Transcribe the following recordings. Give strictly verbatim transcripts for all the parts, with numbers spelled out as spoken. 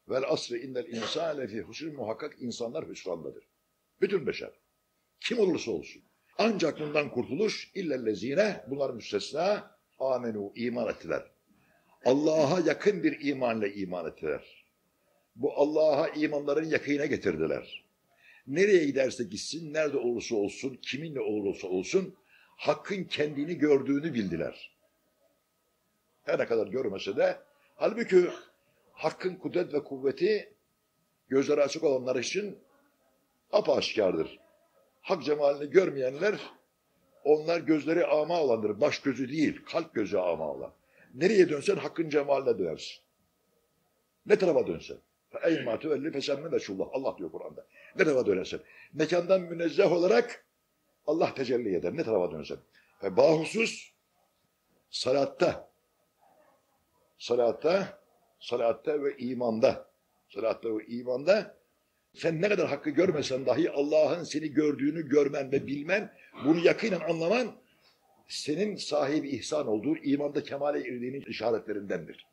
Vel asri innel insâne fî husrün, muhakkak insanlar hüsrandadır. Bütün beşer. Kim olursa olsun. Ancak bundan kurtuluş illellezine, bunlar müstesna, amenu, iman ettiler. Allah'a yakın bir imanla iman ettiler. Bu Allah'a imanların yakınına getirdiler. Nereye giderse gitsin, nerede olursa olsun, kiminle olursa olsun, Hakk'ın kendini gördüğünü bildiler. Her ne kadar görmese de, halbuki Hakk'ın kudret ve kuvveti gözleri açık olanlar için apaşikardır. Hak cemalini görmeyenler, onlar gözleri ama olandır. Baş gözü değil, kalp gözü ama olan. Nereye dönsen Hakk'ın cemaline dönersin. Ne tarafa dönsen. اَيْمَا تُوَلِّ فَسَمِّ وَشُولَّهِ Allah diyor Kur'an'da. Ne tarafa dönersen. Mekandan münezzeh olarak Allah tecelli eder. Ne tarafa dönsen. Ve bahusus salatta, salatta, salatta ve imanda, salatta ve imanda sen ne kadar Hakk'ı görmesen dahi Allah'ın seni gördüğünü görmen ve bilmen, bunu yakinen anlaman senin sahibi ihsan olduğu, imanda kemale erdiğinin işaretlerindendir.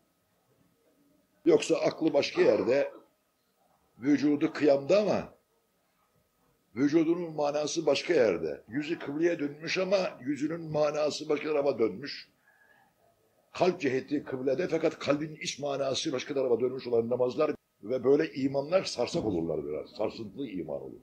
Yoksa aklı başka yerde, vücudu kıyamda ama vücudunun manası başka yerde. Yüzü kıbleye dönmüş ama yüzünün manası başka tarafa dönmüş. Kalp ciheti kıblede fakat kalbin iç manası başka tarafa dönmüş olan namazlar ve böyle imanlar sarsak olurlar biraz. Sarsıntılı iman olur.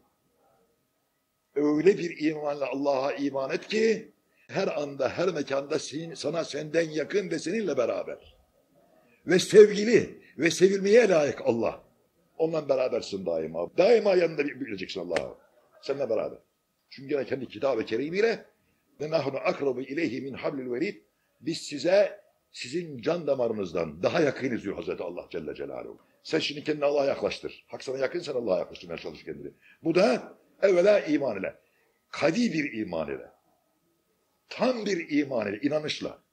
Öyle bir imanla Allah'a iman et ki her anda, her mekanda senin, sana senden yakın ve seninle beraber. Ve sevgili ve sevilmeye layık Allah. Onunla berabersin daima. Daima yanında bileceksin Allah'a. Seninle beraber. Çünkü yine kendi kitab-ı kerimiyle ve nahnu akrabu ileyhi min hablil verid, biz size sizin can damarınızdan daha yakınız diyor Hazreti Allah Celle Celaluhu. Sen şimdi kendini Allah'a yaklaştır. Hak sana yakın, sen Allah'a yaklaştırmaya çalış kendini. Bu da evvela iman ile. Kavi bir iman ile. Tam bir iman ile, inanışla.